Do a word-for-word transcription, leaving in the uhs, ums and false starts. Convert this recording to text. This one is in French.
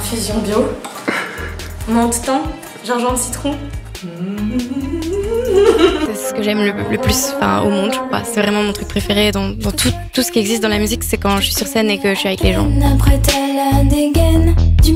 infusion bio, menthe thym, gingembre citron. C'est ce que j'aime le, le plus enfin, au monde, je crois. C'est vraiment mon truc préféré dans, dans tout, tout ce qui existe dans la musique, c'est quand je suis sur scène et que je suis avec les gens.